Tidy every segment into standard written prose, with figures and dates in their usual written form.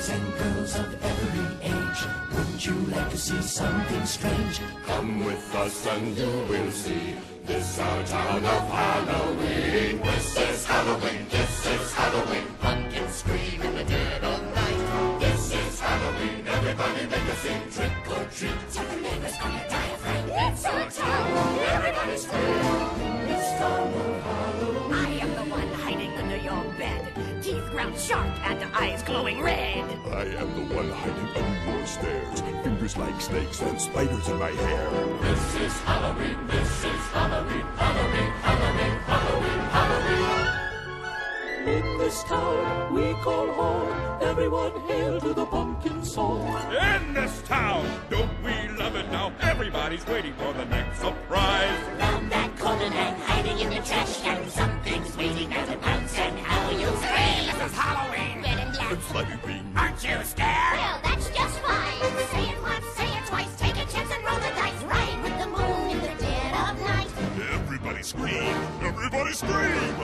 boys and girls of every age, wouldn't you like to see something strange? Come with us and you will see. This our town of Halloween. This is Halloween, this is Halloween. Pumpkins scream in the dead of night. This is Halloween, everybody make a scene. Trick or treat, tell the neighbors on your diaphragm. It's our town, everybody scream. This town of Halloween. I am the one hiding under your bed, teeth ground sharp and eyes glowing red. I am the one hiding under your stairs, fingers like snakes and spiders in my hair. This is Halloween, this is Halloween, Halloween, Halloween, Halloween, Halloween. In this town we call home, everyone hail to the pumpkin song. In this town, don't we love it now? Everybody's waiting for the next surprise. Round that corner and hiding in the trash can, something's waiting there to pounce and how you'll scream. This is Halloween. Red and black. It's Halloween. Aren't you scared? Well, that's just fine. Say it once, say it twice, take a chance and roll the dice. Ride with the moon in the dead of night. Everybody scream! Everybody scream!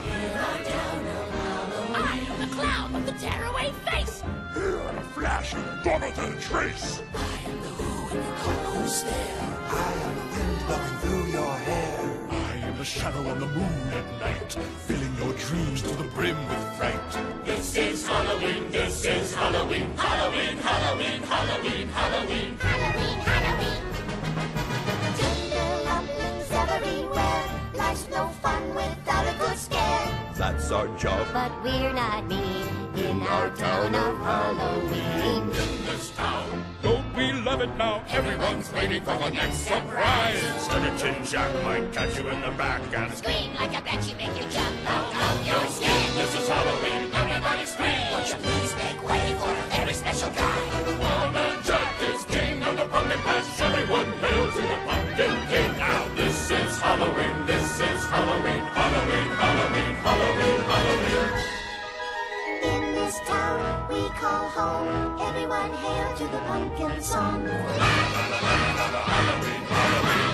I am the clown with the tearaway face. Here in a flash, gone without a trace. I am the who in the cold stare. I am the wind blowing through your hair. I am the shadow on the moon at night, filling your dreams to the brim with fright. This is Halloween, this is Halloween, Halloween, Halloween, Halloween, Halloween. Halloween, Halloween. Tinderlumblings everywhere. Life's no fun without a good scare. That's our job. But we're not mean in our town of Halloween. In this town, Don't we love it now? everyone's waiting for the next surprise. Skeleton Jack might catch you in the back and Scream like a banshee, make you jump out of your skin. This is Halloween, everybody scream. Won't you please make way for a very special guy? One man Jack is king of the pumpkin patch. Everyone hail to the pumpkin king. Now this is Halloween, this is Halloween, Halloween, Halloween, Halloween, Halloween. In this town we call home, everyone hail to the pumpkin song. Halloween, Halloween.